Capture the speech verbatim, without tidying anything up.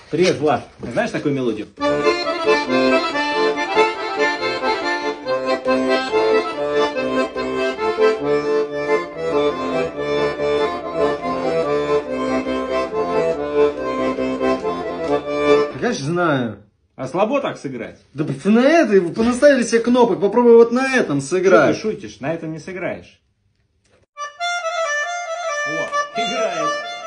Привет, Влад. Знаешь такую мелодию? Конечно, знаю. А слабо так сыграть? Да ты на этой понаставили себе кнопок, попробуй вот на этом сыграть. Что ты шутишь? На этом не сыграешь. О, играет.